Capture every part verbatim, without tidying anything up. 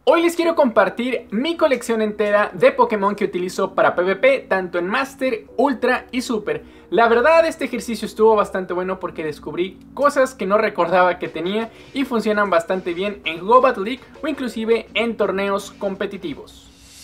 Hoy les quiero compartir mi colección entera de Pokémon que utilizo para PvP, tanto en Master, Ultra y Super. La verdad, este ejercicio estuvo bastante bueno porque descubrí cosas que no recordaba que tenía y funcionan bastante bien en Go Battle League o inclusive en torneos competitivos.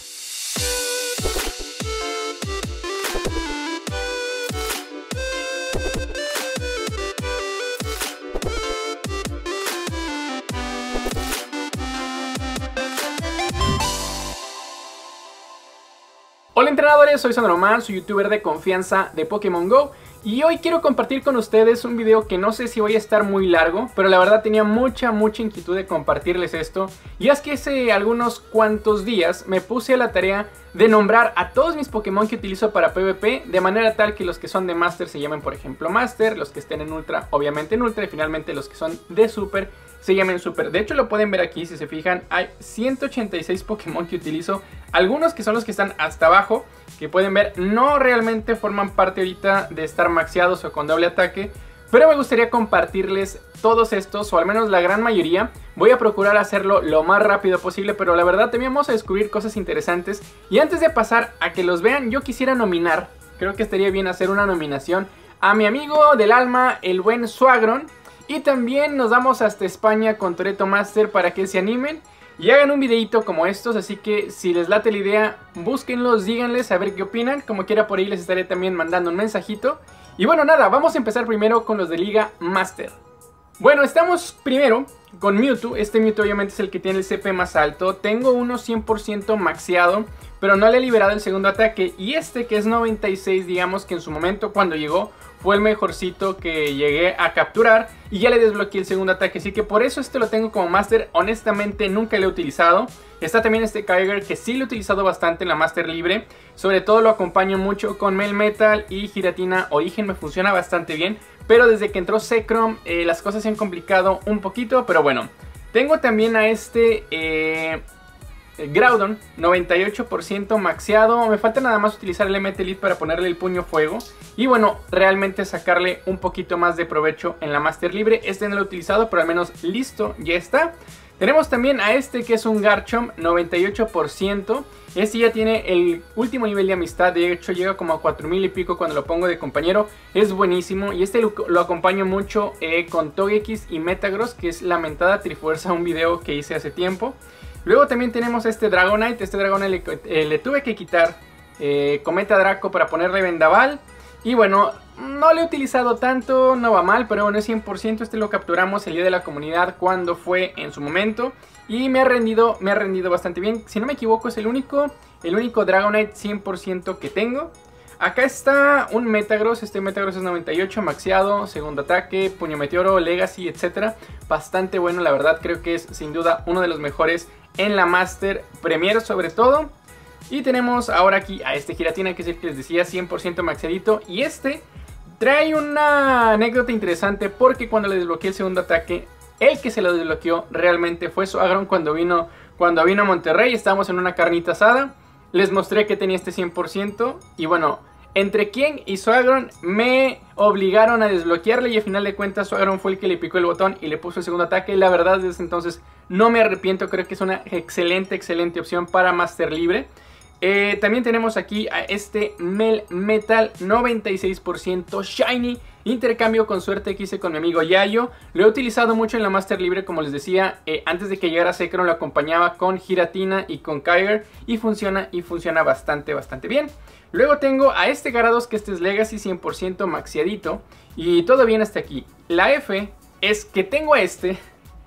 Hola entrenadores, soy Sandroman, soy youtuber de confianza de Pokémon Go y hoy quiero compartir con ustedes un video que no sé si voy a estar muy largo, pero la verdad tenía mucha mucha inquietud de compartirles esto. Y es que hace algunos cuantos días me puse a la tarea de nombrar a todos mis Pokémon que utilizo para PvP, de manera tal que los que son de Master se llamen por ejemplo Master, los que estén en Ultra obviamente en Ultra y finalmente los que son de Super se llamen Super. De hecho lo pueden ver aquí, si se fijan, hay ciento ochenta y seis Pokémon que utilizo. Algunos que son los que están hasta abajo, que pueden ver, no realmente forman parte ahorita de estar maxeados o con doble ataque, pero me gustaría compartirles todos estos, o al menos la gran mayoría. Voy a procurar hacerlo lo más rápido posible, pero la verdad también vamos a descubrir cosas interesantes. Y antes de pasar a que los vean, yo quisiera nominar, creo que estaría bien hacer una nominación a mi amigo del alma, el buen Suagron. Y también nos vamos hasta España con Toretto Master para que se animen y hagan un videito como estos. Así que si les late la idea, búsquenlos, díganles a ver qué opinan. Como quiera por ahí les estaré también mandando un mensajito. Y bueno, nada, vamos a empezar primero con los de Liga Master. Bueno, estamos primero con Mewtwo. Este Mewtwo obviamente es el que tiene el C P más alto. Tengo uno cien por ciento maxeado, pero no le he liberado el segundo ataque. Y este que es noventa y seis, digamos que en su momento cuando llegó fue el mejorcito que llegué a capturar y ya le desbloqueé el segundo ataque, así que por eso este lo tengo como Master. Honestamente nunca lo he utilizado. Está también este Kyogre que sí lo he utilizado bastante en la Master libre, sobre todo lo acompaño mucho con Melmetal y Giratina Origen, me funciona bastante bien, pero desde que entró Zekrom eh, las cosas se han complicado un poquito, pero bueno. Tengo también a este eh, Groudon, noventa y ocho por ciento maxeado. Me falta nada más utilizar el M T Elite para ponerle el puño fuego y bueno, realmente sacarle un poquito más de provecho en la Master libre. Este no lo he utilizado, pero al menos listo, ya está. Tenemos también a este que es un Garchomp, noventa y ocho por ciento. Este ya tiene el último nivel de amistad, de hecho llega como a cuatro mil y pico cuando lo pongo de compañero. Es buenísimo y este lo, lo acompaño mucho eh, con Togekiss y Metagross, que es la mentada Trifuerza, un video que hice hace tiempo. Luego también tenemos este Dragonite. Este Dragonite le, eh, le tuve que quitar eh, Cometa Draco para ponerle Vendaval. Y bueno, no lo he utilizado tanto, no va mal, pero bueno, es cien por ciento. Este lo capturamos el día de la comunidad cuando fue en su momento. Y me ha rendido, me ha rendido bastante bien. Si no me equivoco es el único, el único Dragonite cien por ciento que tengo. Acá está un Metagross, este Metagross es noventa y ocho, maxeado, segundo ataque, puño meteoro, legacy, etcétera. Bastante bueno, la verdad creo que es sin duda uno de los mejores en la Master Premier sobre todo. Y tenemos ahora aquí a este Giratina, que es el que les decía, cien por ciento maxeadito. Y este trae una anécdota interesante porque cuando le desbloqueé el segundo ataque, el que se lo desbloqueó realmente fue Suagron cuando vino, cuando vino a Monterrey. Estábamos en una carnita asada, les mostré que tenía este cien por ciento y bueno, entre King y Suagron me obligaron a desbloquearle y al final de cuentas Suagron fue el que le picó el botón y le puso el segundo ataque. La verdad desde entonces no me arrepiento, creo que es una excelente, excelente opción para Master libre. Eh, también tenemos aquí a este Melmetal, noventa y seis por ciento Shiny. Intercambio con suerte que hice con mi amigo Yayo. Lo he utilizado mucho en la Master libre, como les decía. eh, Antes de que llegara Zekrom lo acompañaba con Giratina y con Kyogre. Y funciona, y funciona bastante, bastante bien. Luego tengo a este Gyarados, que este es Legacy cien por ciento maxeadito. Y todo bien hasta aquí. La F es que tengo a este...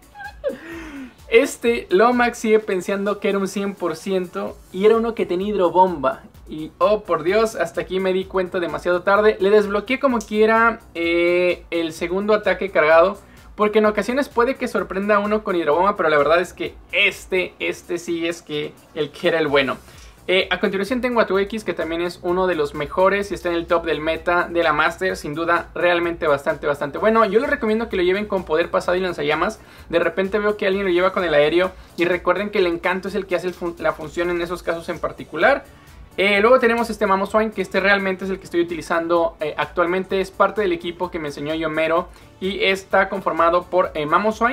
Este lo maxié pensando que era un cien por ciento y era uno que tenía hidrobomba. Y oh por Dios, hasta aquí me di cuenta demasiado tarde. Le desbloqueé como quiera eh, el segundo ataque cargado, porque en ocasiones puede que sorprenda a uno con hidrobomba, pero la verdad es que este, este sí es que el que era el bueno. Eh, a continuación tengo a Togekiss, que también es uno de los mejores y está en el top del meta de la Master. Sin duda, realmente bastante, bastante bueno. Yo les recomiendo que lo lleven con poder pasado y lanzallamas. De repente veo que alguien lo lleva con el aéreo. Y recuerden que el encanto es el que hace el fun la función en esos casos en particular. Eh, luego tenemos este Mamoswine, que este realmente es el que estoy utilizando eh, actualmente. Es parte del equipo que me enseñó Yomero y está conformado por eh, Mamoswine,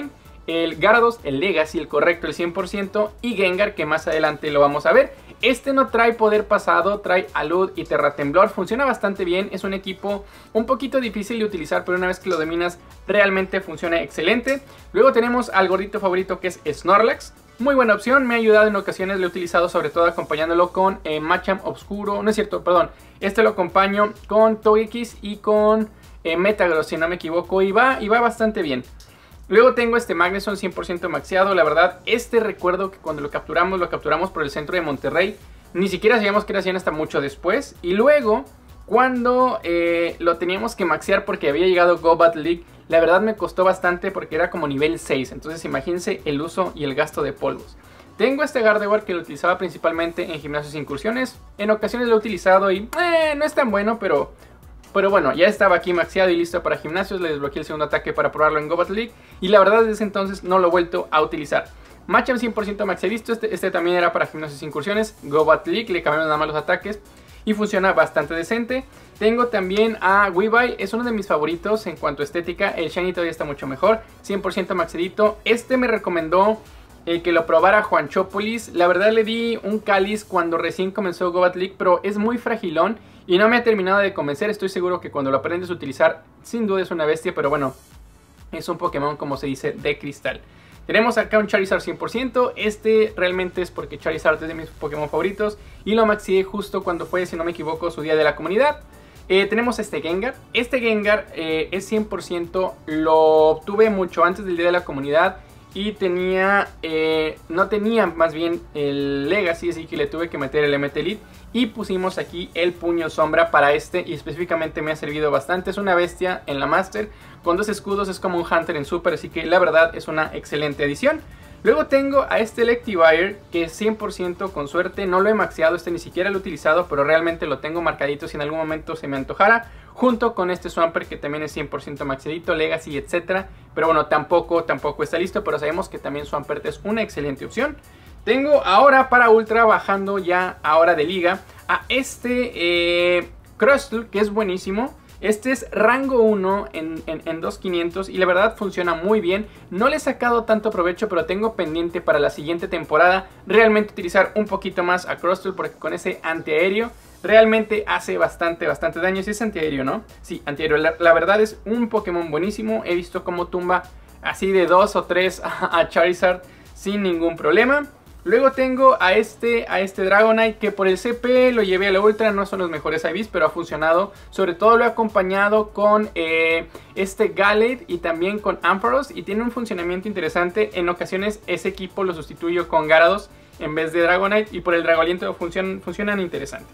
el Gyarados, el Legacy, el correcto, el cien por ciento, y Gengar, que más adelante lo vamos a ver. Este no trae poder pasado, trae Alud y Terratemblor, funciona bastante bien, es un equipo un poquito difícil de utilizar, pero una vez que lo dominas realmente funciona excelente. Luego tenemos al gordito favorito, que es Snorlax, muy buena opción, me ha ayudado en ocasiones, lo he utilizado sobre todo acompañándolo con eh, Machamp Obscuro, no es cierto, perdón, este lo acompaño con Togekiss y con eh, Metagross, si no me equivoco, y va, y va bastante bien. Luego tengo este Magneson cien por ciento maxeado, la verdad, este recuerdo que cuando lo capturamos, lo capturamos por el centro de Monterrey, ni siquiera sabíamos que era cien hasta mucho después, y luego cuando eh, lo teníamos que maxear porque había llegado Gobat League, la verdad me costó bastante porque era como nivel seis, entonces imagínense el uso y el gasto de polvos. Tengo este Gardevoir que lo utilizaba principalmente en gimnasios e incursiones, en ocasiones lo he utilizado y eh, no es tan bueno, pero... Pero bueno, ya estaba aquí maxeado y listo para gimnasios. Le desbloqueé el segundo ataque para probarlo en Gobat League. Y la verdad desde ese entonces no lo he vuelto a utilizar. Machamp cien por ciento maxeado. Este, este también era para gimnasios e incursiones. Gobat League, le cambiamos nada más los ataques. Y funciona bastante decente. Tengo también a Weavile. Es uno de mis favoritos en cuanto a estética. El Shiny todavía está mucho mejor. cien por ciento maxedito. Este me recomendó el que lo probara Juanchópolis. La verdad le di un cáliz cuando recién comenzó Gobat League, pero es muy fragilón y no me ha terminado de convencer. Estoy seguro que cuando lo aprendes a utilizar, sin duda es una bestia, pero bueno, es un Pokémon, como se dice, de cristal. Tenemos acá un Charizard cien por ciento. Este realmente es porque Charizard es de mis Pokémon favoritos y lo maxié justo cuando fue, si no me equivoco, su día de la comunidad. Eh, tenemos este Gengar. Este Gengar eh, es cien por ciento, lo obtuve mucho antes del día de la comunidad. Y tenía, eh, no tenía más bien el Legacy, así que le tuve que meter el M T Elite. Y pusimos aquí el Puño Sombra para este, y específicamente me ha servido bastante. Es una bestia en la Master, con dos escudos es como un Hunter en Super, así que la verdad es una excelente edición. Luego tengo a este Electivire, que es cien por ciento con suerte, no lo he maxeado, este ni siquiera lo he utilizado, pero realmente lo tengo marcadito si en algún momento se me antojara. Junto con este Swampert que también es cien por ciento maxeadito, Legacy, etcétera. Pero bueno, tampoco, tampoco está listo, pero sabemos que también Swampert es una excelente opción. Tengo ahora para Ultra, bajando ya ahora de liga, a este eh, Crustle, que es buenísimo. Este es rango uno en, en, en dos mil quinientos y la verdad funciona muy bien. No le he sacado tanto provecho, pero tengo pendiente para la siguiente temporada realmente utilizar un poquito más a Crustle, porque con ese antiaéreo realmente hace bastante, bastante daño. Si es antiaéreo, ¿no? Sí, antiaéreo. La, la verdad es un Pokémon buenísimo. He visto cómo tumba así de dos o tres a, a Charizard sin ningún problema. Luego tengo a este, a este Dragonite, que por el C P lo llevé a la Ultra. No son los mejores I Vs, pero ha funcionado. Sobre todo lo he acompañado con eh, este Gallade y también con Ampharos, y tiene un funcionamiento interesante. En ocasiones ese equipo lo sustituyo con Gyarados en vez de Dragonite, y por el Dragoaliento funcionan, funcionan interesante.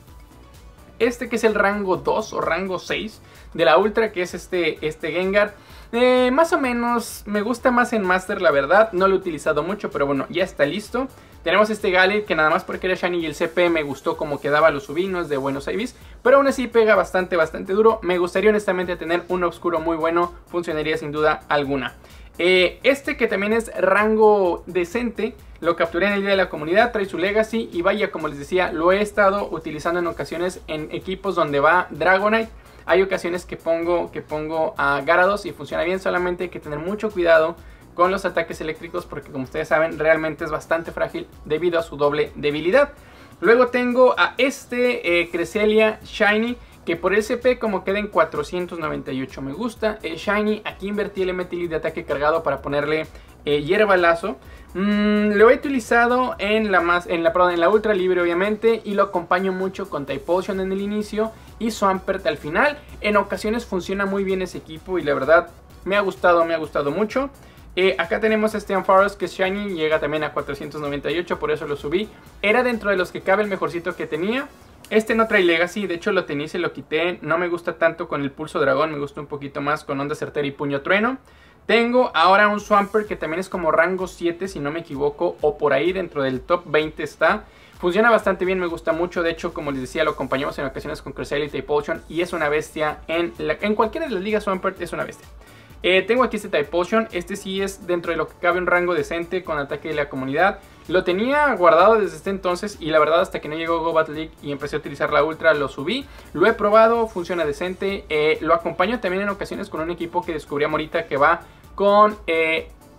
Este que es el rango dos o rango seis de la Ultra, que es este, este Gengar. Eh, más o menos me gusta más en Master, la verdad. No lo he utilizado mucho, pero bueno, ya está listo. Tenemos este Gallade, que nada más porque era Shiny y el C P me gustó como quedaba, lo subí, no es de buenos I Vs, pero aún así pega bastante, bastante duro. Me gustaría honestamente tener un Obscuro muy bueno, funcionaría sin duda alguna. Eh, este que también es rango decente, lo capturé en el día de la comunidad, trae su Legacy y vaya, como les decía, lo he estado utilizando en ocasiones en equipos donde va Dragonite. Hay ocasiones que pongo, que pongo a Gyarados y funciona bien, solamente hay que tener mucho cuidado con los ataques eléctricos porque, como ustedes saben, realmente es bastante frágil debido a su doble debilidad. Luego tengo a este eh, Cresselia Shiny, que por el C P como queda en cuatrocientos noventa y ocho me gusta. El Shiny, aquí invertí el M T Elite de ataque cargado para ponerle eh, hierba lazo. Mm, lo he utilizado en la, más, en, la, perdón, en la Ultra Libre obviamente, y lo acompaño mucho con Type Potion en el inicio y Swampert al final. En ocasiones funciona muy bien ese equipo y la verdad me ha gustado, me ha gustado mucho. Eh, acá tenemos este Ampharos que es Shiny, llega también a cuatrocientos noventa y ocho, por eso lo subí. Era dentro de los que cabe el mejorcito que tenía. Este no trae Legacy, de hecho lo tenía y se lo quité. No me gusta tanto con el Pulso Dragón, me gusta un poquito más con Onda Certera y Puño Trueno. Tengo ahora un Swampert que también es como rango siete si no me equivoco, o por ahí dentro del top veinte está. Funciona bastante bien, me gusta mucho. De hecho, como les decía, lo acompañamos en ocasiones con Cresselia y Type Potion y es una bestia. En, la, en cualquiera de las ligas Swampert es una bestia. Eh, tengo aquí este Type Potion, este sí es dentro de lo que cabe un rango decente con ataque de la comunidad. Lo tenía guardado desde este entonces y la verdad hasta que no llegó Gobat League y empecé a utilizar la Ultra lo subí. Lo he probado, funciona decente, eh, lo acompaño también en ocasiones con un equipo que descubrí ahorita que va con eh,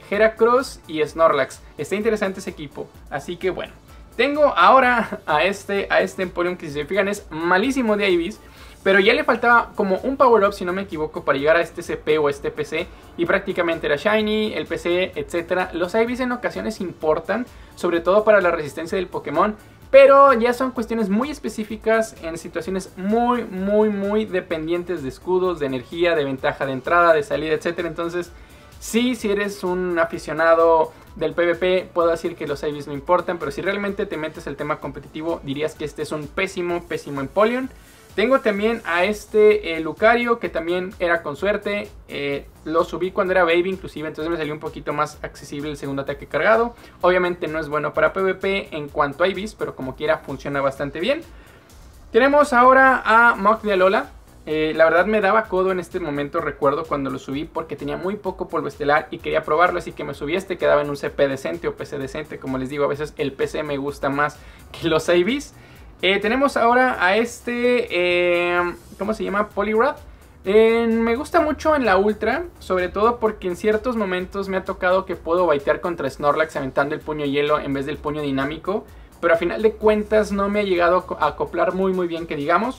Heracross y Snorlax. Está interesante ese equipo, así que bueno. Tengo ahora a este, a este Empoleon que, si se fijan, es malísimo de I Vs. Pero ya le faltaba como un power up, si no me equivoco, para llegar a este C P o este P C. Y prácticamente era Shiny, el P C, etcétera. Los I Vs en ocasiones importan, sobre todo para la resistencia del Pokémon. Pero ya son cuestiones muy específicas en situaciones muy, muy, muy dependientes de escudos, de energía, de ventaja de entrada, de salida, etcétera. Entonces, sí, si eres un aficionado del PvP, puedo decir que los I Vs no importan. Pero si realmente te metes el tema competitivo, dirías que este es un pésimo, pésimo Empoleon. Tengo también a este eh, Lucario, que también era con suerte. Eh, lo subí cuando era Baby inclusive, entonces me salió un poquito más accesible el segundo ataque cargado. Obviamente no es bueno para PvP en cuanto a I Vs, pero como quiera funciona bastante bien. Tenemos ahora a Muk de Alola. Eh, la verdad me daba codo en este momento, recuerdo cuando lo subí, porque tenía muy poco polvo estelar y quería probarlo, así que me subí este, quedaba en un C P decente o P C decente. Como les digo, a veces el P C me gusta más que los I Vs. Eh, tenemos ahora a este, eh, ¿cómo se llama? Poliwrath. Eh, me gusta mucho en la Ultra, sobre todo porque en ciertos momentos me ha tocado que puedo baitear contra Snorlax aventando el puño hielo en vez del puño dinámico. Pero a final de cuentas no me ha llegado a acoplar muy muy bien, que digamos.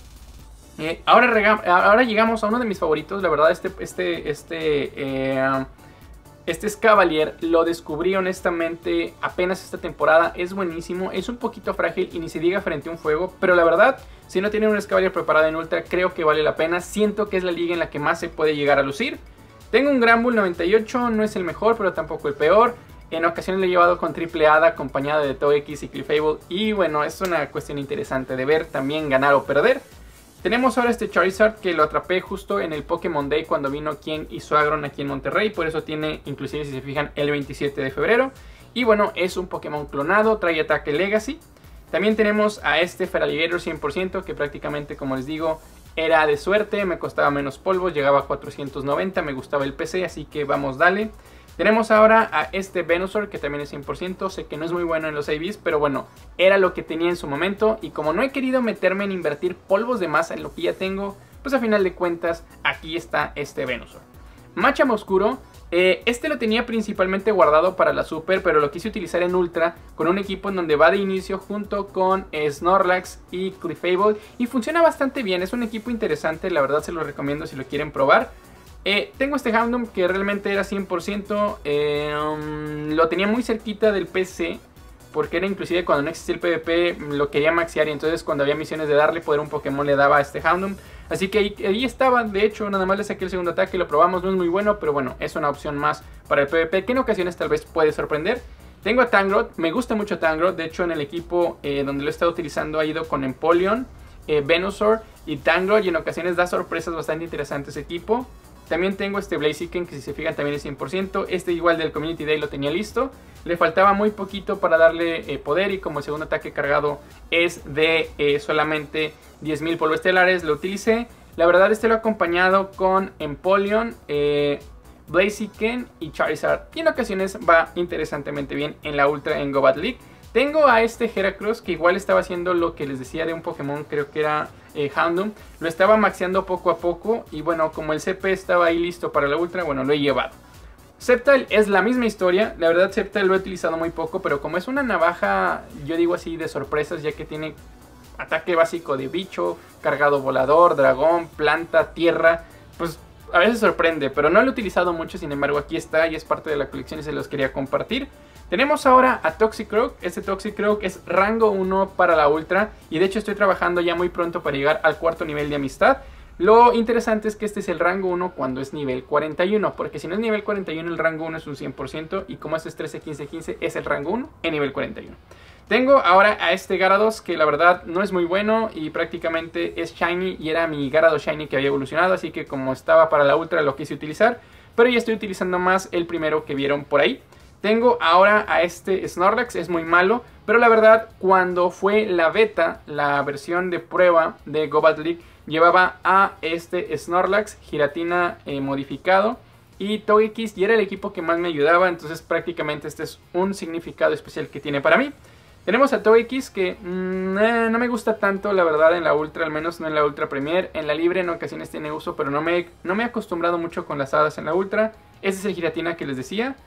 Eh, ahora, ahora llegamos a uno de mis favoritos, la verdad, este, este, este... Eh, Este Escavalier lo descubrí honestamente apenas esta temporada. Es buenísimo, es un poquito frágil y ni se diga frente a un fuego. Pero la verdad, si no tienen un Escavalier preparado en Ultra, creo que vale la pena. Siento que es la liga en la que más se puede llegar a lucir. Tengo un Granbull noventa y ocho, no es el mejor pero tampoco el peor. En ocasiones lo he llevado con triple hada acompañado de Togekiss y Clefable. Y bueno, es una cuestión interesante de ver también ganar o perder. Tenemos ahora este Charizard que lo atrapé justo en el Pokémon Day cuando vino King y Suagron aquí en Monterrey. Por eso tiene, inclusive si se fijan, el veintisiete de febrero. Y bueno, es un Pokémon clonado, trae ataque Legacy. También tenemos a este Feraligatr cien por ciento que prácticamente, como les digo, era de suerte. Me costaba menos polvos, llegaba a cuatrocientos noventa, me gustaba el P C, así que vamos, dale. Tenemos ahora a este Venusaur que también es cien por ciento, sé que no es muy bueno en los I Vs, pero bueno, era lo que tenía en su momento. Y como no he querido meterme en invertir polvos de masa en lo que ya tengo, pues a final de cuentas aquí está este Venusaur. Machamp Oscuro, eh, este lo tenía principalmente guardado para la Super, pero lo quise utilizar en Ultra con un equipo en donde va de inicio junto con eh, Snorlax y Clefable. Y funciona bastante bien, es un equipo interesante, la verdad se lo recomiendo si lo quieren probar. Eh, tengo este Houndoom que realmente era cien por ciento, eh, um, lo tenía muy cerquita del P C, porque era inclusive cuando no existía el PvP, lo quería maxear y entonces cuando había misiones de darle poder a un Pokémon le daba a este Houndoom. Así que ahí, ahí estaba, de hecho nada más le saqué el segundo ataque, lo probamos, no es muy bueno, pero bueno, es una opción más para el PvP que en ocasiones tal vez puede sorprender. Tengo a Tangrowth, me gusta mucho Tangrowth, de hecho en el equipo eh, donde lo he estado utilizando ha ido con Empoleon, eh, Venusaur y Tangrowth y en ocasiones da sorpresas bastante interesantes ese equipo. También tengo este Blaziken que si se fijan también es cien por ciento. Este igual del Community Day lo tenía listo. Le faltaba muy poquito para darle eh, poder y como el segundo ataque cargado es de eh, solamente diez mil polvo estelares, lo utilicé. La verdad este lo he acompañado con Empoleon, eh, Blaziken y Charizard. Y en ocasiones va interesantemente bien en la Ultra en Gobat League. Tengo a este Heracross que igual estaba haciendo lo que les decía de un Pokémon, creo que era eh, Houndoom. Lo estaba maxeando poco a poco y bueno, como el C P estaba ahí listo para la Ultra, bueno, lo he llevado. Sceptile es la misma historia, la verdad Sceptile lo he utilizado muy poco, pero como es una navaja, yo digo así, de sorpresas, ya que tiene ataque básico de bicho, cargado volador, dragón, planta, tierra, pues a veces sorprende, pero no lo he utilizado mucho, sin embargo aquí está y es parte de la colección y se los quería compartir. Tenemos ahora a Toxicroak, este Toxicroak es rango uno para la Ultra y de hecho estoy trabajando ya muy pronto para llegar al cuarto nivel de amistad. Lo interesante es que este es el rango uno cuando es nivel cuarenta y uno, porque si no es nivel cuarenta y uno el rango uno es un cien por ciento y como este es trece, quince, quince es el rango uno en nivel cuarenta y uno. Tengo ahora a este Gyarados que la verdad no es muy bueno y prácticamente es Shiny y era mi Gyarados Shiny que había evolucionado, así que como estaba para la Ultra lo quise utilizar, pero ya estoy utilizando más el primero que vieron por ahí. Tengo ahora a este Snorlax, es muy malo, pero la verdad cuando fue la beta, la versión de prueba de Gobat League, llevaba a este Snorlax, Giratina eh, modificado y Togekiss y era el equipo que más me ayudaba, entonces prácticamente este es un significado especial que tiene para mí. Tenemos a Togekiss que mmm, eh, no me gusta tanto la verdad en la Ultra, al menos no en la Ultra Premier. En la Libre en ocasiones tiene uso, pero no me, no me he acostumbrado mucho con las hadas en la Ultra. Este es el Giratina que les decía.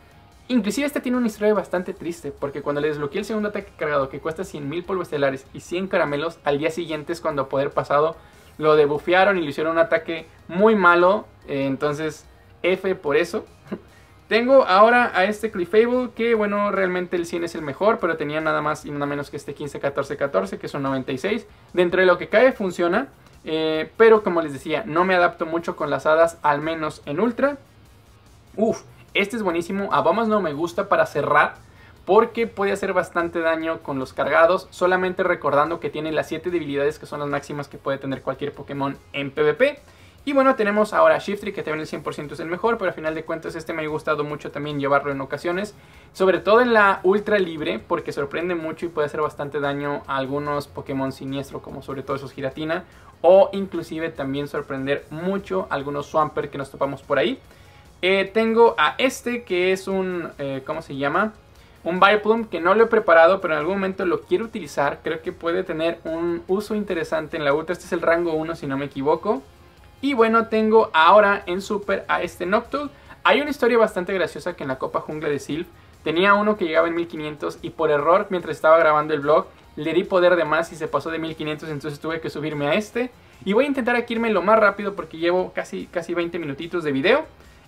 Inclusive este tiene una historia bastante triste, porque cuando le desbloqueé el segundo ataque cargado que cuesta cien mil polvos estelares y cien caramelos, al día siguiente es cuando poder pasado lo debufearon y le hicieron un ataque muy malo, eh, entonces F por eso. Tengo ahora a este Clefable, que bueno, realmente el cien es el mejor, pero tenía nada más y nada menos que este quince, catorce, catorce, que son noventa y seis. Dentro de lo que cae funciona, eh, pero como les decía, no me adapto mucho con las hadas, al menos en Ultra. Uf. Este es buenísimo, a Bombas no me gusta para cerrar porque puede hacer bastante daño con los cargados, solamente recordando que tiene las siete debilidades que son las máximas que puede tener cualquier Pokémon en PvP. Y bueno, tenemos ahora a Shiftry, que también el cien por ciento es el mejor, pero al final de cuentas este me ha gustado mucho también llevarlo en ocasiones, sobre todo en la Ultra Libre, porque sorprende mucho y puede hacer bastante daño a algunos Pokémon siniestro, como sobre todo esos Giratina, o inclusive también sorprender mucho a algunos Swampert que nos topamos por ahí. Eh, tengo a este que es un, eh, ¿cómo se llama? Un Vileplume que no lo he preparado, pero en algún momento lo quiero utilizar. Creo que puede tener un uso interesante en la Ultra. Este es el rango uno si no me equivoco. Y bueno, tengo ahora en Super a este Noctowl. Hay una historia bastante graciosa que en la Copa Jungla de Sylph tenía uno que llegaba en mil quinientos y por error mientras estaba grabando el vlog le di poder de más y se pasó de mil quinientos, entonces tuve que subirme a este. Y voy a intentar aquí irme lo más rápido porque llevo casi, casi veinte minutitos de video.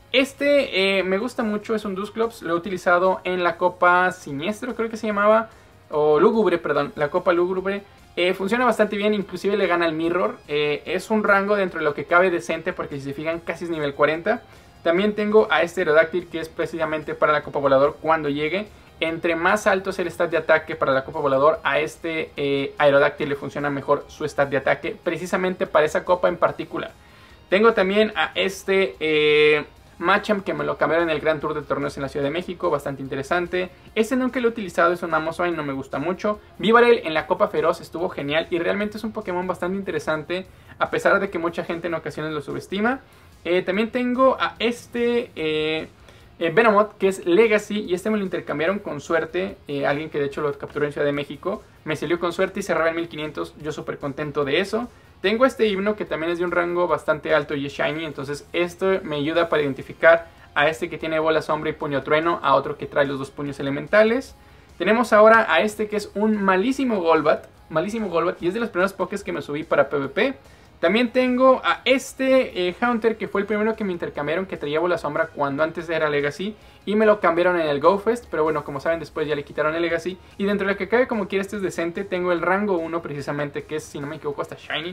Este eh, me gusta mucho, es un Dusclops, lo he utilizado en la Copa Siniestro, creo que se llamaba, o Lúgubre, perdón, la Copa Lúgubre. Eh, funciona bastante bien, inclusive le gana al Mirror, eh, es un rango dentro de lo que cabe decente porque si se fijan casi es nivel cuarenta. También tengo a este Aerodactyl que es precisamente para la Copa Volador cuando llegue. Entre más alto es el stat de ataque para la Copa Volador, a este eh, Aerodactyl le funciona mejor su stat de ataque, precisamente para esa copa en particular. Tengo también a este... Eh, Machamp, que me lo cambiaron en el Gran Tour de Torneos en la Ciudad de México, bastante interesante. Este nunca lo he utilizado, es un Amazone, no me gusta mucho. Vivarel en la Copa Feroz estuvo genial y realmente es un Pokémon bastante interesante, a pesar de que mucha gente en ocasiones lo subestima. Eh, también tengo a este eh, eh, Venomoth, que es Legacy, y este me lo intercambiaron con suerte. Eh, alguien que de hecho lo capturó en Ciudad de México, me salió con suerte y cerraba en mil quinientos, yo súper contento de eso. Tengo este himno que también es de un rango bastante alto y es shiny, entonces esto me ayuda para identificar a este que tiene bola sombra y puño trueno, a otro que trae los dos puños elementales. Tenemos ahora a este que es un malísimo Golbat, malísimo Golbat, y es de los primeros pokés que me subí para PvP. También tengo a este eh, Haunter, que fue el primero que me intercambiaron, que traía bola sombra cuando antes era Legacy, y me lo cambiaron en el GoFest, pero bueno, como saben después ya le quitaron el Legacy. Y dentro de lo que cabe, como quiera, este es decente. Tengo el rango uno precisamente, que es, si no me equivoco, hasta Shiny.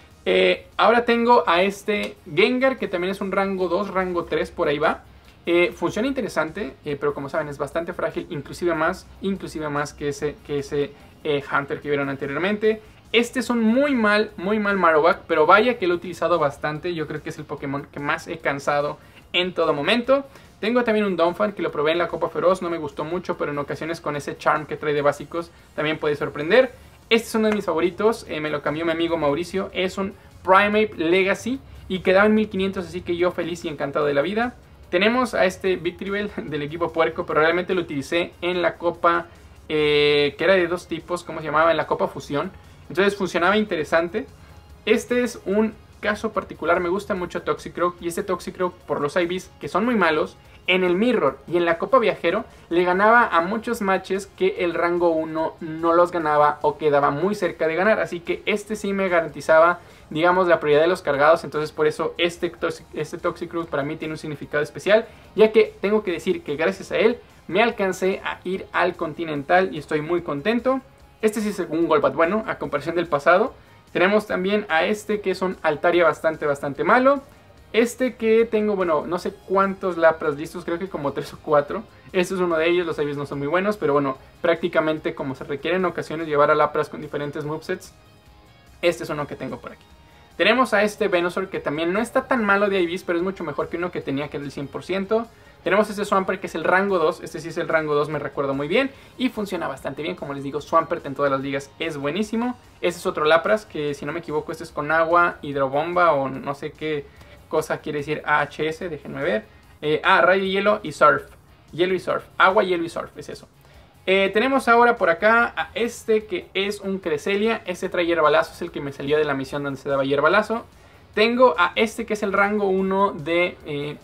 Eh, ahora tengo a este Gengar, que también es un rango dos, rango tres, por ahí va. Eh, funciona interesante, eh, pero como saben es bastante frágil, inclusive más, inclusive más que ese, que ese eh, Hunter que vieron anteriormente. Este es un muy mal, muy mal Marowak, pero vaya que lo he utilizado bastante. Yo creo que es el Pokémon que más he cansado en todo momento. Tengo también un Donphan que lo probé en la Copa Feroz, no me gustó mucho, pero en ocasiones con ese charm que trae de básicos también puede sorprender. Este es uno de mis favoritos, eh, me lo cambió mi amigo Mauricio, es un Primeape Legacy y quedaba en mil quinientos, así que yo feliz y encantado de la vida. Tenemos a este Victreebel del equipo Puerco, pero realmente lo utilicé en la Copa, eh, que era de dos tipos, ¿cómo se llamaba? En la Copa Fusión. Entonces funcionaba interesante. Este es un caso particular, me gusta mucho Toxicroak. Y este Toxicroak, por los I Vs que son muy malos, en el Mirror y en la Copa Viajero le ganaba a muchos matches que el rango uno no los ganaba o quedaba muy cerca de ganar. Así que este sí me garantizaba, digamos, la prioridad de los cargados. Entonces por eso este, Toxic, este Toxicroak para mí tiene un significado especial, ya que tengo que decir que gracias a él me alcancé a ir al Continental y estoy muy contento. Este sí es un Golbat bueno, a comparación del pasado. Tenemos también a este que es un Altaria bastante, bastante malo. Este que tengo, bueno, no sé cuántos Lapras listos, creo que como tres o cuatro. Este es uno de ellos, los I Vs no son muy buenos, pero bueno, prácticamente como se requiere en ocasiones llevar a Lapras con diferentes movesets, este es uno que tengo por aquí. Tenemos a este Venusaur que también no está tan malo de I Vs, pero es mucho mejor que uno que tenía, que era el cien por ciento. Tenemos este Swampert que es el rango dos, este sí es el rango dos, me recuerdo muy bien. Y funciona bastante bien, como les digo, Swampert en todas las ligas es buenísimo. Este es otro Lapras, que si no me equivoco este es con agua, hidrobomba o no sé qué cosa quiere decir A H S, déjenme ver. Eh, ah, rayo y hielo y surf, hielo y surf, agua, hielo y surf, es eso. Eh, tenemos ahora por acá a este que es un Cresselia, este trae hierbalazo, es el que me salió de la misión donde se daba hierbalazo. Tengo a este que es el rango uno de... Eh,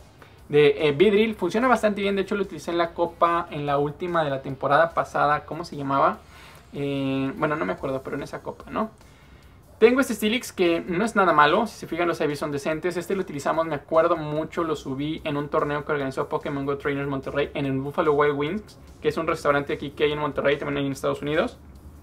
de eh, Vidril. Funciona bastante bien, de hecho lo utilicé en la copa, en la última de la temporada pasada, ¿cómo se llamaba? Eh, bueno, no me acuerdo, pero en esa copa, ¿no? Tengo este Steelix que no es nada malo, si se fijan los I Vs son decentes. Este lo utilizamos, me acuerdo mucho, lo subí en un torneo que organizó Pokémon Go Trainers Monterrey en el Buffalo Wild Wings, que es un restaurante aquí que hay en Monterrey, también hay en Estados Unidos.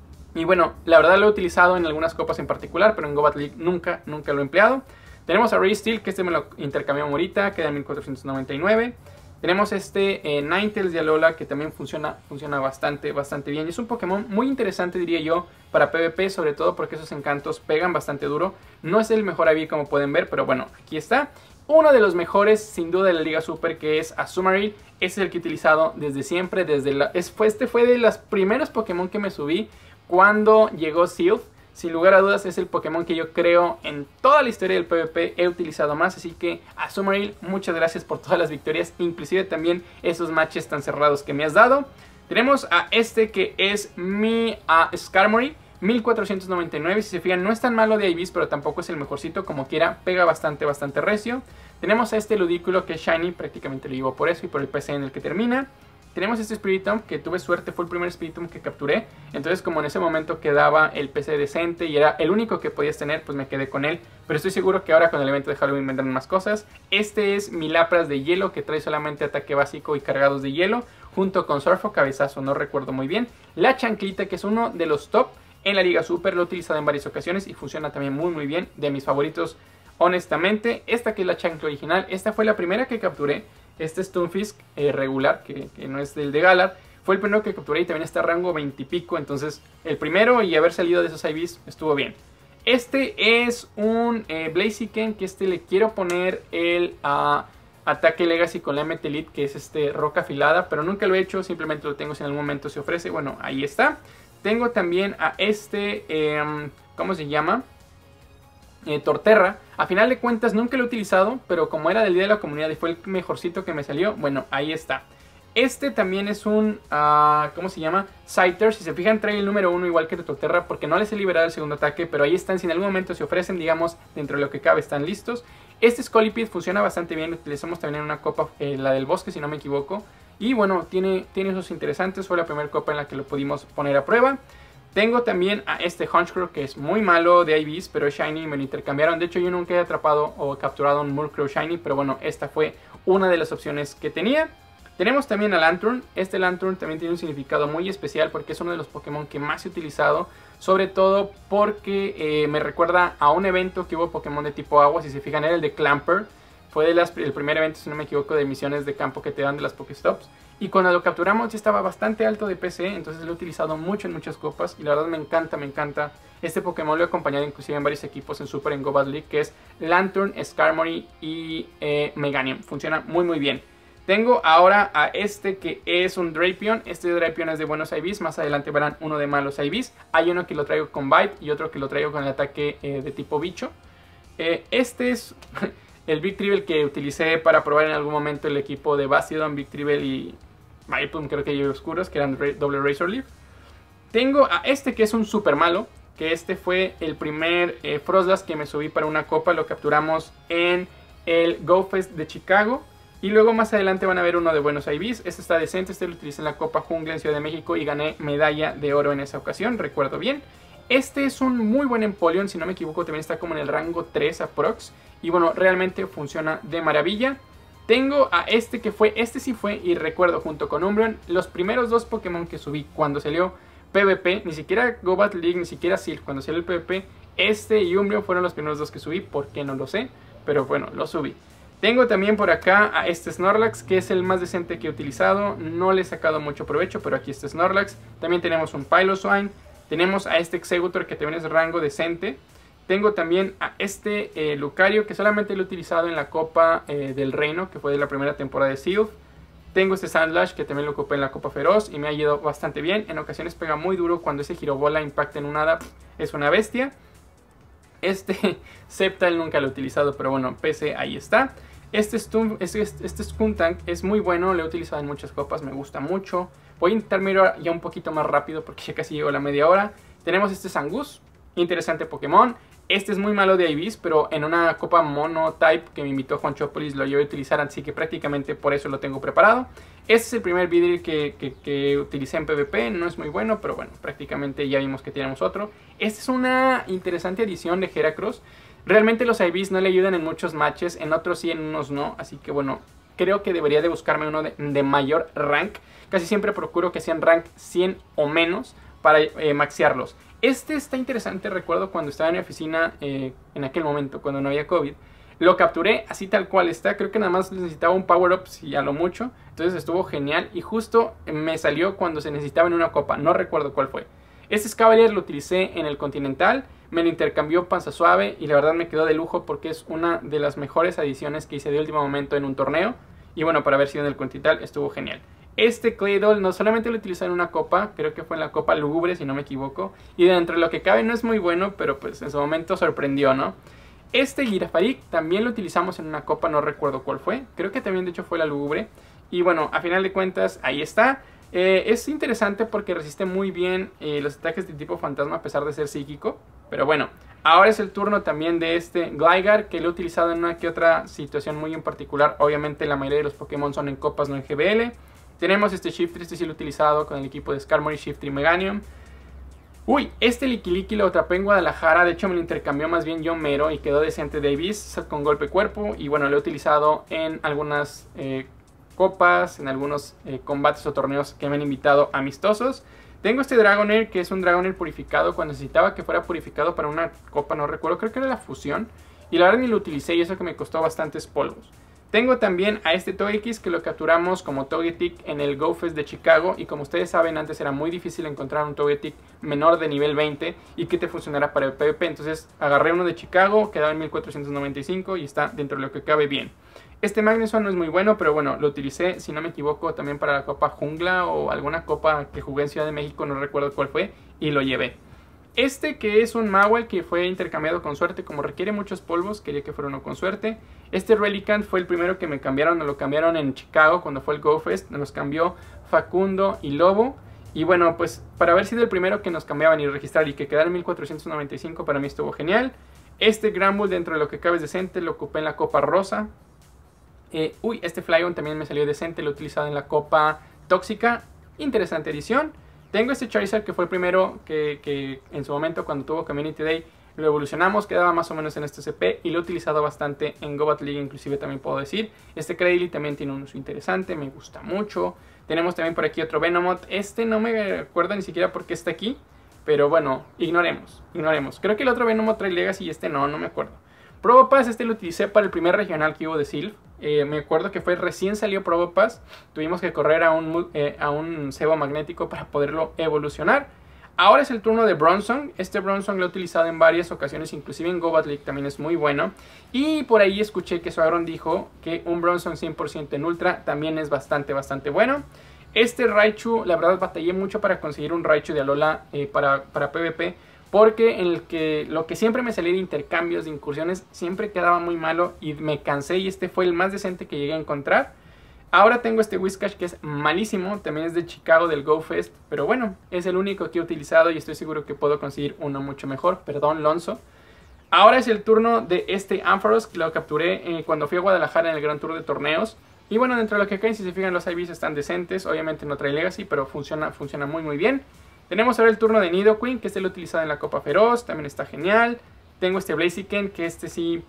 Y bueno, la verdad lo he utilizado en algunas copas en particular, pero en Go Bat League nunca, nunca lo he empleado. Tenemos a Ray Steel, que este me lo intercambiamos ahorita, queda en mil cuatrocientos noventa y nueve. Tenemos este eh, Ninetales de Alola, que también funciona, funciona bastante, bastante bien. Y es un Pokémon muy interesante, diría yo, para PvP, sobre todo porque esos encantos pegan bastante duro. No es el mejor I V como pueden ver, pero bueno, aquí está. Uno de los mejores, sin duda, de la Liga Super, que es Azumarill. Ese es el que he utilizado desde siempre. Desde la, es, fue, este fue de los primeros Pokémon que me subí cuando llegó Sylph. Sin lugar a dudas es el Pokémon que yo creo en toda la historia del PvP he utilizado más. Así que Azumarill, muchas gracias por todas las victorias. Inclusive también esos matches tan cerrados que me has dado. Tenemos a este que es mi uh, Skarmory, mil cuatrocientos noventa y nueve. Si se fijan no es tan malo de I Vs, pero tampoco es el mejorcito. Como quiera pega bastante, bastante recio. Tenemos a este Ludículo que es Shiny, prácticamente lo llevo por eso y por el P C en el que termina. Tenemos este Spiritomb, que tuve suerte, fue el primer Spiritomb que capturé. Entonces como en ese momento quedaba el P C decente y era el único que podías tener, pues me quedé con él. Pero estoy seguro que ahora con el evento de Halloween vendrán más cosas. Este es mi Lapras de hielo, que trae solamente ataque básico y cargados de hielo, junto con Surf o Cabezazo, no recuerdo muy bien. La Chanclita, que es uno de los top en la Liga Super, lo he utilizado en varias ocasiones y funciona también muy muy bien, de mis favoritos honestamente. Esta que es la Chancla original, esta fue la primera que capturé. Este Stunfisk eh, regular, que, que no es del de Galar, fue el primero que capturé y también está rango veinte y pico. Entonces el primero y haber salido de esos I Vs estuvo bien. Este es un eh, Blaziken, que este le quiero poner el uh, ataque Legacy con la M T Elite, que es este roca afilada, pero nunca lo he hecho, simplemente lo tengo si en algún momento se ofrece. Bueno, ahí está. Tengo también a este, eh, ¿cómo se llama? Eh, Torterra. A final de cuentas nunca lo he utilizado, pero como era del día de la comunidad y fue el mejorcito que me salió, bueno, ahí está. Este también es un, uh, ¿cómo se llama? Scyther. Si se fijan trae el número uno igual que de Torterra, porque no les he liberado el segundo ataque, pero ahí están, si en algún momento se ofrecen, digamos, dentro de lo que cabe, están listos. Este Scolipede funciona bastante bien, lo utilizamos también en una copa, eh, la del bosque si no me equivoco. Y bueno, tiene, tiene esos interesantes, fue la primera copa en la que lo pudimos poner a prueba. Tengo también a este Honchkrow, que es muy malo de I Vs, pero es Shiny, me lo intercambiaron. De hecho yo nunca he atrapado o capturado un Murkrow Shiny, pero bueno, esta fue una de las opciones que tenía. Tenemos también a Lanturn. Este Lanturn también tiene un significado muy especial porque es uno de los Pokémon que más he utilizado. Sobre todo porque eh, me recuerda a un evento que hubo Pokémon de tipo agua. Si se fijan era el de Clamper. Fue de las, el primer evento, si no me equivoco, de misiones de campo que te dan de las Pokéstops. Y cuando lo capturamos ya estaba bastante alto de P C, entonces lo he utilizado mucho en muchas copas. Y la verdad me encanta, me encanta. Este Pokémon lo he acompañado inclusive en varios equipos en Super, en Go Bat League, que es Lanturn, Skarmory y eh, Meganium. Funciona muy muy bien. Tengo ahora a este que es un Drapion. Este Drapion es de buenos I Vs, más adelante verán uno de malos I Vs. Hay uno que lo traigo con Bite y otro que lo traigo con el ataque eh, de tipo bicho. Eh, este es... el Victreebel que utilicé para probar en algún momento el equipo de Bastiodon, Victreebel y Vileplume, creo que hay oscuros, que eran doble Razor Leaf. Tengo a este que es un super malo, que este fue el primer eh, Frostlass que me subí para una copa, lo capturamos en el Go Fest de Chicago. Y luego más adelante van a ver uno de buenos I Vs, este está decente, este lo utilicé en la Copa Jungla en Ciudad de México y gané medalla de oro en esa ocasión, recuerdo bien. Este es un muy buen Empoleon, si no me equivoco también está como en el rango tres aprox. Y bueno, realmente funciona de maravilla. Tengo a este que fue, este sí fue, y recuerdo junto con Umbreon, los primeros dos Pokémon que subí cuando salió PvP. Ni siquiera Go Battle League, ni siquiera Silph, cuando salió el PvP. Este y Umbreon fueron los primeros dos que subí, ¿por qué no lo sé? Pero bueno, lo subí. Tengo también por acá a este Snorlax, que es el más decente que he utilizado. No le he sacado mucho provecho, pero aquí está Snorlax. También tenemos un Piloswine. Tenemos a este Exeggutor, que también es rango decente. Tengo también a este eh, Lucario, que solamente lo he utilizado en la Copa eh, del Reino, que fue de la primera temporada de Sylph. Tengo este Sandlash, que también lo ocupé en la Copa Feroz y me ha ido bastante bien. En ocasiones pega muy duro cuando ese Girobola impacta en un hada. Es una bestia. Este Sceptile nunca lo he utilizado, pero bueno, P C ahí está. Este, Stun, este, este Skuntank es muy bueno, lo he utilizado en muchas copas, me gusta mucho. Voy a intentar mirar ya un poquito más rápido porque ya casi llego a la media hora. Tenemos este Zangoose, interesante Pokémon. Este es muy malo de I Vs, pero en una copa mono type que me invitó Juanchopolis lo llevo a utilizar, así que prácticamente por eso lo tengo preparado. Este es el primer vidril que, que, que utilicé en PvP, no es muy bueno, pero bueno, prácticamente ya vimos que tenemos otro. Esta es una interesante adición de Heracross. Realmente los I Vs no le ayudan en muchos matches, en otros sí, en unos no, así que bueno, creo que debería de buscarme uno de, de mayor rank. Casi siempre procuro que sean rank cien o menos para eh, maxearlos. Este está interesante, recuerdo cuando estaba en mi oficina eh, en aquel momento, cuando no había COVID. Lo capturé así tal cual está, creo que nada más necesitaba un power up si a lo mucho. Entonces estuvo genial y justo me salió cuando se necesitaba en una copa, no recuerdo cuál fue. Este Scavalier lo utilicé en el Continental, me lo intercambió Panza Suave y la verdad me quedó de lujo porque es una de las mejores adiciones que hice de último momento en un torneo. Y bueno, para haber sido en el Continental estuvo genial. Este Claydol no solamente lo utilicé en una copa, creo que fue en la Copa Lúgubre si no me equivoco. Y dentro de lo que cabe no es muy bueno, pero pues en su momento sorprendió, ¿no? Este Girafarik también lo utilizamos en una copa, no recuerdo cuál fue. Creo que también de hecho fue la Lúgubre. Y bueno, a final de cuentas ahí está. Eh, es interesante porque resiste muy bien eh, los ataques de tipo fantasma a pesar de ser psíquico. Pero bueno, ahora es el turno también de este Gligar, que lo he utilizado en una que otra situación muy en particular. Obviamente la mayoría de los Pokémon son en copas, no en G B L. Tenemos este Shiftry, este sí lo he utilizado con el equipo de Skarmory, Shiftry y Meganium. Uy, este Lickilicky lo atrapé en Guadalajara, de hecho me lo intercambió más bien John Mero y quedó decente Davis con golpe cuerpo. Y bueno, lo he utilizado en algunas eh, copas, en algunos eh, combates o torneos que me han invitado amistosos. Tengo este Dragonair, que es un Dragonair purificado, cuando necesitaba que fuera purificado para una copa, no recuerdo, creo que era la fusión. Y la verdad ni lo utilicé y eso que me costó bastantes polvos. Tengo también a este Togekiss que lo capturamos como Togetic en el GoFest de Chicago. Y como ustedes saben, antes era muy difícil encontrar un Togetic menor de nivel veinte y que te funcionara para el PvP. Entonces agarré uno de Chicago, quedaba en mil cuatrocientos noventa y cinco y está dentro de lo que cabe bien. Este Magneson no es muy bueno, pero bueno, lo utilicé, si no me equivoco, también para la Copa Jungla o alguna copa que jugué en Ciudad de México, no recuerdo cuál fue, y lo llevé. Este que es un Mawile que fue intercambiado con suerte, como requiere muchos polvos, quería que fuera uno con suerte. Este Relicanth fue el primero que me cambiaron, me lo cambiaron en Chicago cuando fue el GoFest, nos cambió Facundo y Lobo. Y bueno, pues para haber sido el primero que nos cambiaban y registrar y que quedara en mil cuatrocientos noventa y cinco, para mí estuvo genial. Este Granbull dentro de lo que cabe es decente, lo ocupé en la Copa Rosa. Eh, uy, este Flygon también me salió decente, lo he utilizado en la Copa Tóxica, interesante edición. Tengo este Charizard que fue el primero que, que en su momento cuando tuvo Community Day lo evolucionamos, quedaba más o menos en este C P y lo he utilizado bastante en Gobat League, inclusive también puedo decir. Este Cradily también tiene un uso interesante, me gusta mucho. Tenemos también por aquí otro Venomoth, este no me acuerdo ni siquiera por qué está aquí, pero bueno, ignoremos, ignoremos. Creo que el otro Venomoth trae Legacy y este no, no me acuerdo. Probopass, este lo utilicé para el primer regional que hubo de Silph. Eh, me acuerdo que fue recién salió Probopass. Tuvimos que correr a un, eh, a un cebo magnético para poderlo evolucionar. Ahora es el turno de Bronzong. Este Bronzong lo he utilizado en varias ocasiones, inclusive en Gobat League también es muy bueno. Y por ahí escuché que Suagron dijo que un Bronzong cien por ciento en Ultra también es bastante, bastante bueno. Este Raichu, la verdad batallé mucho para conseguir un Raichu de Alola eh, para, para PvP. Porque en el que lo que siempre me salía de intercambios, de incursiones, siempre quedaba muy malo y me cansé y este fue el más decente que llegué a encontrar. Ahora tengo este Whiscash que es malísimo, también es de Chicago del GoFest, pero bueno, es el único que he utilizado y estoy seguro que puedo conseguir uno mucho mejor, perdón Lonzo. Ahora es el turno de este Ampharos que lo capturé eh, cuando fui a Guadalajara en el Gran Tour de Torneos. Y bueno, dentro de lo que caen, si se fijan los I Vs están decentes, obviamente no trae Legacy, pero funciona, funciona muy muy bien. Tenemos ahora el turno de Nidoqueen, que este lo he utilizado en la Copa Feroz, también está genial. Tengo este Blaziken, que este sí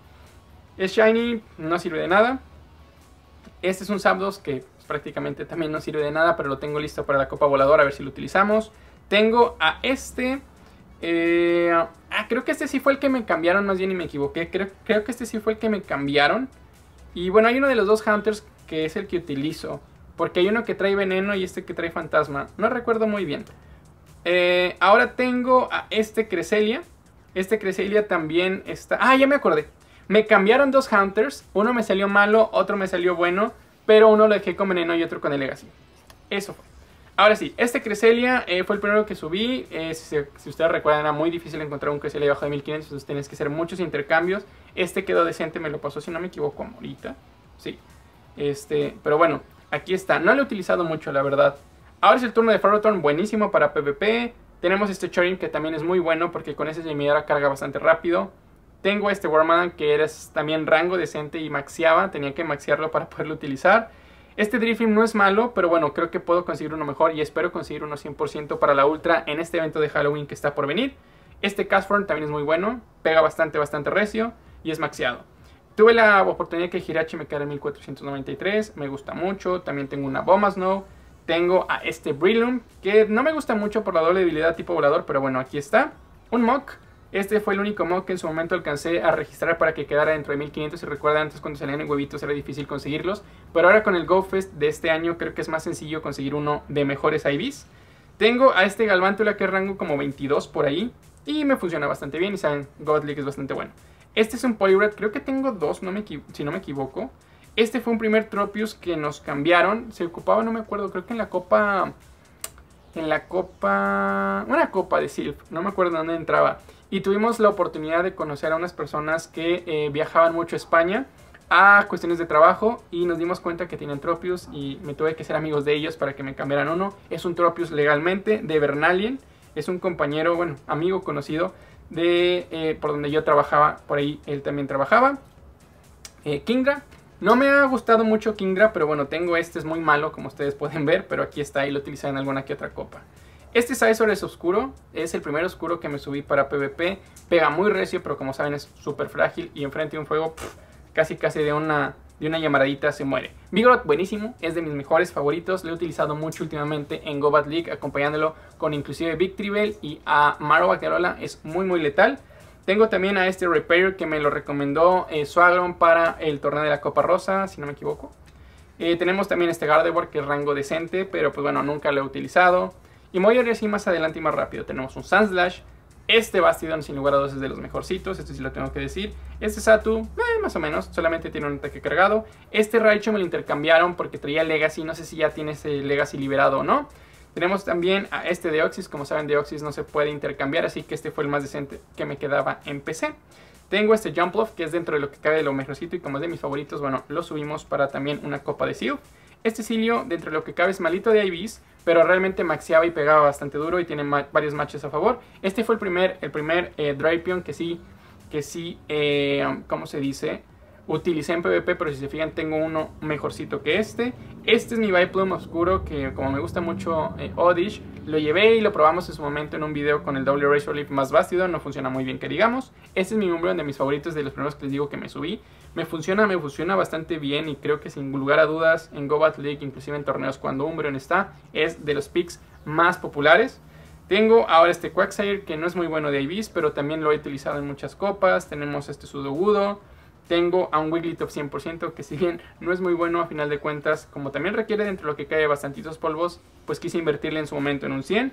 es shiny, no sirve de nada. Este es un Zapdos, que prácticamente también no sirve de nada, pero lo tengo listo para la Copa Voladora, a ver si lo utilizamos. Tengo a este... Eh, ah, creo que este sí fue el que me cambiaron, más bien y me equivoqué. Creo, creo que este sí fue el que me cambiaron. Y bueno, hay uno de los dos Hunters que es el que utilizo, porque hay uno que trae veneno y este que trae fantasma. No recuerdo muy bien. Eh, ahora tengo a este Cresselia. Este Cresselia también está... Ah, ya me acordé. Me cambiaron dos Hunters. Uno me salió malo, otro me salió bueno. Pero uno lo dejé con veneno y otro con el Legacy. Eso fue. Ahora sí, este Cresselia eh, fue el primero que subí. Eh, si, si ustedes recuerdan, era muy difícil encontrar un Cresselia bajo de mil quinientos. Entonces tienes que hacer muchos intercambios. Este quedó decente, me lo pasó, si no me equivoco, a Morita. Sí. Este, pero bueno, aquí está. No lo he utilizado mucho, la verdad. Ahora es el turno de Ferrothorn, buenísimo para PvP. Tenemos este Chorin que también es muy bueno porque con ese Gemidara carga bastante rápido. Tengo este Wormadam que era también rango decente y maxeaba, tenía que maxearlo para poderlo utilizar. Este Drifloon no es malo, pero bueno, creo que puedo conseguir uno mejor y espero conseguir uno cien por ciento para la Ultra en este evento de Halloween que está por venir. Este Castform también es muy bueno, pega bastante, bastante recio y es maxeado. Tuve la oportunidad de que Hirachi me quedara en mil cuatrocientos noventa y tres, me gusta mucho. También tengo una Bombasnow. Tengo a este Breloom, que no me gusta mucho por la doble debilidad tipo volador, pero bueno, aquí está. Un Muk. Este fue el único Muk que en su momento alcancé a registrar para que quedara dentro de mil quinientos. Si recuerdan, antes cuando salían en huevitos era difícil conseguirlos. Pero ahora con el GoFest de este año creo que es más sencillo conseguir uno de mejores I Vs. Tengo a este Galvantula que es rango como veintidós por ahí. Y me funciona bastante bien y saben, God League es bastante bueno. Este es un Poliwrath, creo que tengo dos, no me si no me equivoco. Este fue un primer Tropius que nos cambiaron. Se ocupaba, no me acuerdo, creo que en la copa... En la copa... Una copa de Silph, no me acuerdo dónde entraba. Y tuvimos la oportunidad de conocer a unas personas que eh, viajaban mucho a España a cuestiones de trabajo. Y nos dimos cuenta que tenían Tropius y me tuve que ser amigos de ellos para que me cambiaran uno. Es un Tropius legalmente de Bernalien. Es un compañero, bueno, amigo conocido de eh, por donde yo trabajaba. Por ahí él también trabajaba. Eh, Kingdra. No me ha gustado mucho Kingdra, pero bueno, tengo este, es muy malo como ustedes pueden ver, pero aquí está y lo utilicé en alguna que otra copa. Este Scizor es oscuro, es el primer oscuro que me subí para PvP, pega muy recio, pero como saben es súper frágil y enfrente de un fuego pff, casi casi de una, de una llamadita se muere. Vigoroth, buenísimo, es de mis mejores favoritos, lo he utilizado mucho últimamente en Gobat League, acompañándolo con inclusive Victreebel y a Marowak de Alola, es muy muy letal. Tengo también a este Repair que me lo recomendó eh, Swagron para el torneo de la Copa Rosa, si no me equivoco. Eh, tenemos también este Gardevoir que es rango decente, pero pues bueno, nunca lo he utilizado. Y me voy a ir así más adelante y más rápido. Tenemos un Sandslash. Este Bastiodon sin lugar a dudas es de los mejorcitos, este sí lo tengo que decir. Este Xatu, eh, más o menos, solamente tiene un ataque cargado. Este Raichu me lo intercambiaron porque traía Legacy, no sé si ya tiene ese Legacy liberado o no. Tenemos también a este Deoxys, como saben Deoxys no se puede intercambiar, así que este fue el más decente que me quedaba en P C. Tengo este Jumpluff, que es dentro de lo que cabe de lo mejorcito y como es de mis favoritos, bueno, lo subimos para también una copa de Silph. Este Silio, dentro de lo que cabe, es malito de I Vs, pero realmente maxeaba y pegaba bastante duro y tiene ma varios matches a favor. Este fue el primer, el primer eh, Drapion que sí, que sí, eh, ¿cómo se dice? Utilicé en PvP, pero si se fijan tengo uno mejorcito que este. Este es mi Vileplume oscuro que como me gusta mucho eh, Oddish, lo llevé y lo probamos en su momento en un video con el doble Razor Leaf más Bastiodon, no funciona muy bien que digamos. Este es mi Umbreon de mis favoritos, de los primeros que les digo que me subí. Me funciona, me funciona bastante bien y creo que sin lugar a dudas en Gobat League, inclusive en torneos cuando Umbreon está, es de los picks más populares. Tengo ahora este Quagsire que no es muy bueno de I Vs, pero también lo he utilizado en muchas copas. Tenemos este Sudowoodo. Tengo a un Wigglytuff cien por ciento que si bien no es muy bueno a final de cuentas, como también requiere dentro de lo que cae bastantitos polvos, pues quise invertirle en su momento en un cien.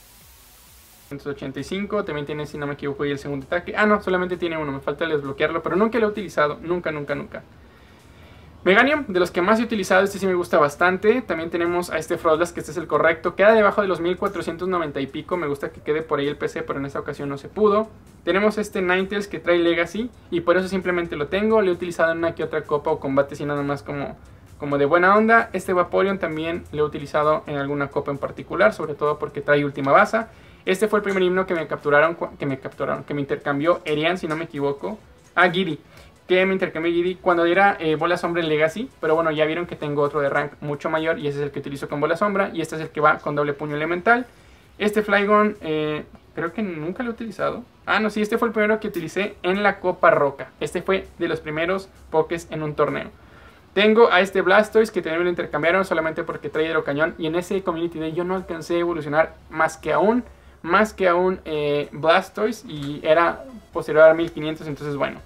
ciento ochenta y cinco, también tiene, si no me equivoco, y el segundo ataque. Ah, no, solamente tiene uno, me falta desbloquearlo, pero nunca lo he utilizado, nunca, nunca, nunca. Meganium, de los que más he utilizado, este sí me gusta bastante. También tenemos a este Froslass, que este es el correcto. Queda debajo de los mil cuatrocientos noventa y pico. Me gusta que quede por ahí el P C, pero en esta ocasión no se pudo. Tenemos este Ninetales que trae Legacy y por eso simplemente lo tengo. Lo he utilizado en una que otra copa o combate, y nada más como, como de buena onda. Este Vaporeon también lo he utilizado en alguna copa en particular, sobre todo porque trae última basa. Este fue el primer himno que me capturaron, que me capturaron, que me intercambió Erian, si no me equivoco. Ah, Giddy. Que me intercambié Giddy cuando era eh, Bola Sombra en Legacy. Pero bueno, ya vieron que tengo otro de rank mucho mayor y ese es el que utilizo con Bola Sombra. Y este es el que va con doble puño elemental. Este Flygon, eh, creo que nunca lo he utilizado. Ah, no, sí, este fue el primero que utilicé en la Copa Roca. Este fue de los primeros pokés en un torneo. Tengo a este Blastoise que también me lo intercambiaron solamente porque trae Hidrocañón. Y en ese Community Day yo no alcancé a evolucionar más que aún, más que aún eh, Blastoise. Y era posterior a mil quinientos, entonces bueno.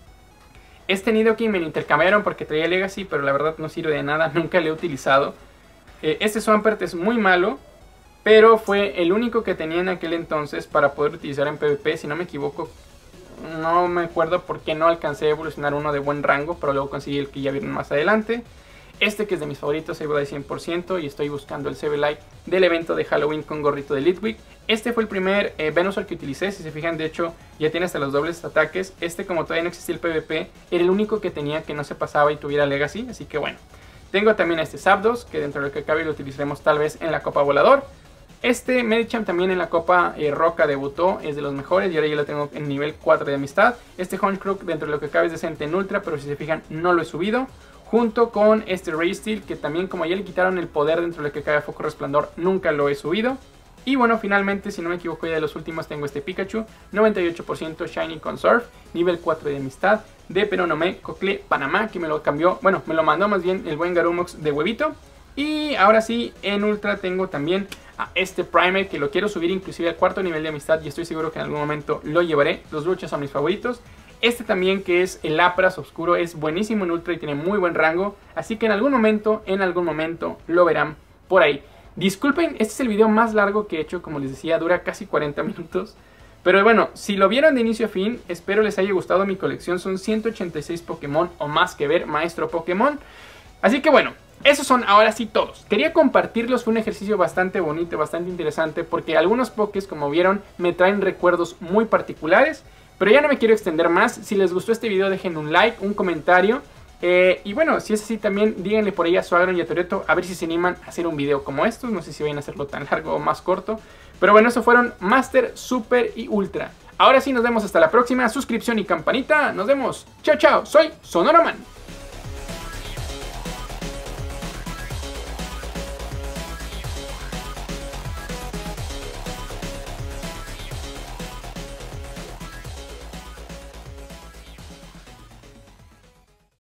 Este Nidoking me lo intercambiaron porque traía Legacy, pero la verdad no sirve de nada, nunca lo he utilizado. Eh, este Swampert es muy malo, pero fue el único que tenía en aquel entonces para poder utilizar en PvP. Si no me equivoco, no me acuerdo por qué no alcancé a evolucionar uno de buen rango, pero luego conseguí el que ya vieron más adelante. Este que es de mis favoritos, Sableye cien por ciento, y estoy buscando el Sableye del evento de Halloween con gorrito de Litwick. Este fue el primer eh, Venusaur que utilicé, si se fijan, de hecho ya tiene hasta los dobles ataques. Este, como todavía no existía el PvP, era el único que tenía que no se pasaba y tuviera Legacy, así que bueno. Tengo también a este Zapdos, que dentro de lo que cabe lo utilizaremos tal vez en la Copa Volador. Este Medicham también en la Copa eh, Roca debutó, es de los mejores y ahora ya lo tengo en nivel cuatro de amistad. Este Honchkrook dentro de lo que cabe es decente en Ultra, pero si se fijan no lo he subido. Junto con este Raysteel, que también como ya le quitaron el poder dentro de lo que cabe Foco Resplandor, nunca lo he subido. Y bueno, finalmente, si no me equivoco ya de los últimos, tengo este Pikachu, noventa y ocho por ciento Shiny con Surf, nivel cuatro de amistad, de Peronomé Cocle Panamá, que me lo cambió, bueno, me lo mandó más bien el buen Garumox de huevito. Y ahora sí, en Ultra tengo también a este Primer, que lo quiero subir inclusive al cuarto nivel de amistad y estoy seguro que en algún momento lo llevaré. Los luchas son mis favoritos. Este también, que es el Lapras Oscuro, es buenísimo en Ultra y tiene muy buen rango, así que en algún momento, en algún momento lo verán por ahí. Disculpen, este es el video más largo que he hecho, como les decía, dura casi cuarenta minutos. Pero bueno, si lo vieron de inicio a fin, espero les haya gustado mi colección. Son ciento ochenta y seis Pokémon o más que ver, maestro Pokémon. Así que bueno, esos son ahora sí todos. Quería compartirlos, fue un ejercicio bastante bonito, bastante interesante, porque algunos Pokés, como vieron, me traen recuerdos muy particulares. Pero ya no me quiero extender más. Si les gustó este video, dejen un like, un comentario. Eh, y bueno, si es así también, díganle por ahí a Suagron y a Toretto a ver si se animan a hacer un video como estos. No sé si vayan a hacerlo tan largo o más corto. Pero bueno, eso fueron Master, Super y Ultra. Ahora sí, nos vemos hasta la próxima. Suscripción y campanita. Nos vemos. Chao, chao. Soy Sonoroman.